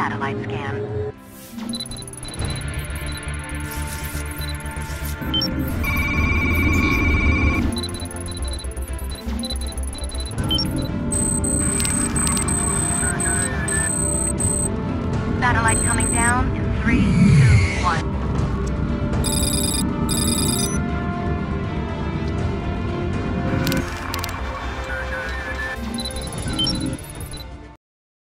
satellite scan. Satellite coming down in 3, 2, 1.